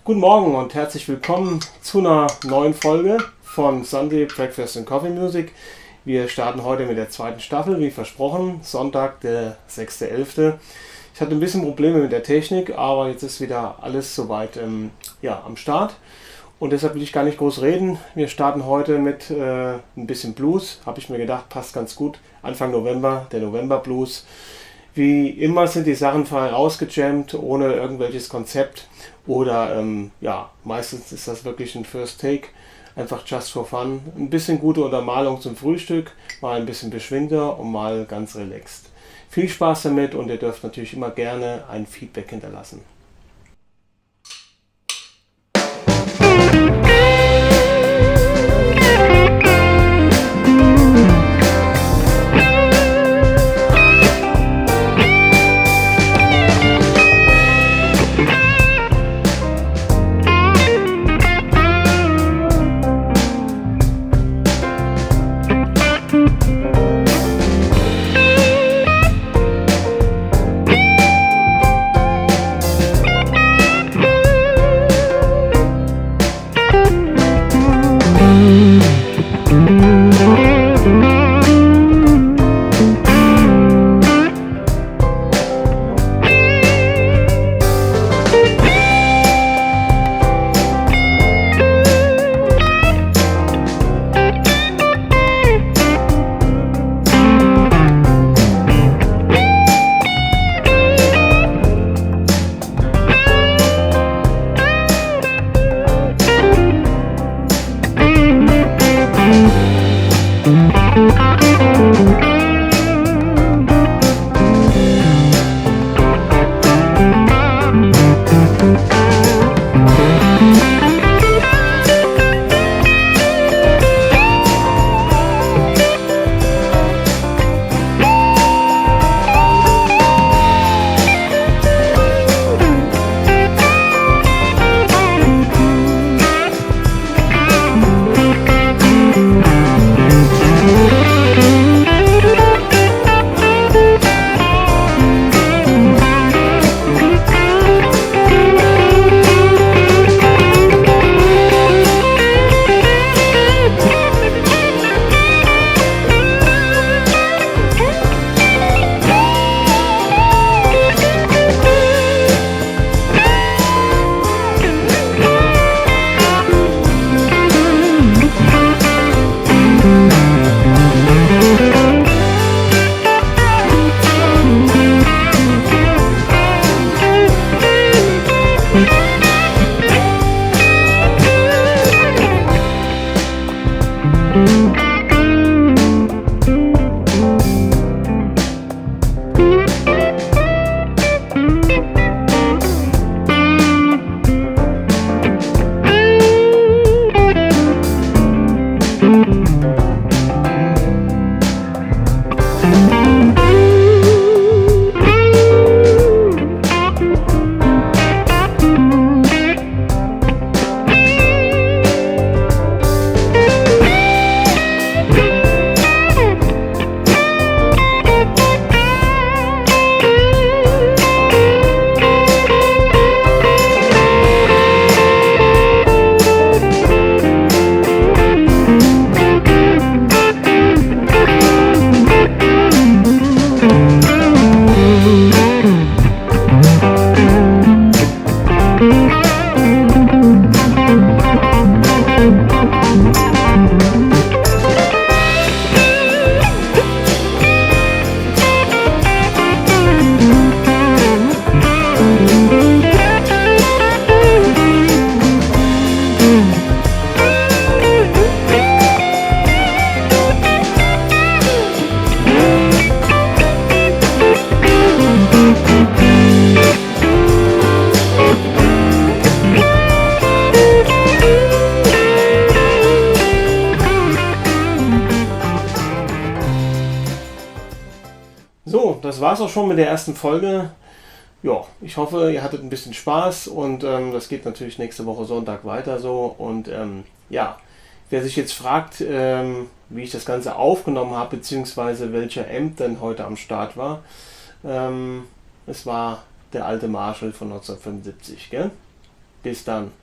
Guten Morgen und herzlich willkommen zu einer neuen Folge von Sunday Breakfast and Coffee Music. Wir starten heute mit der zweiten Staffel, wie versprochen, Sonntag, der 6.11. Ich hatte ein bisschen Probleme mit der Technik, aber jetzt ist wieder alles soweit am Start. Und deshalb will ich gar nicht groß reden. Wir starten heute mit ein bisschen Blues, habe ich mir gedacht, passt ganz gut. Anfang November, der November Blues. Wie immer sind die Sachen frei rausgejammt, ohne irgendwelches Konzept. Oder meistens ist das wirklich ein First Take, einfach just for fun. Ein bisschen gute Untermalung zum Frühstück, mal ein bisschen beschwingter und mal ganz relaxed. Viel Spaß damit und ihr dürft natürlich immer gerne ein Feedback hinterlassen. So, das war's auch schon mit der ersten Folge. Ja, ich hoffe, ihr hattet ein bisschen Spaß und das geht natürlich nächste Woche Sonntag weiter so. Und wer sich jetzt fragt, wie ich das Ganze aufgenommen habe, beziehungsweise welcher Amp denn heute am Start war, es war der alte Marshall von 1975, gell? Bis dann.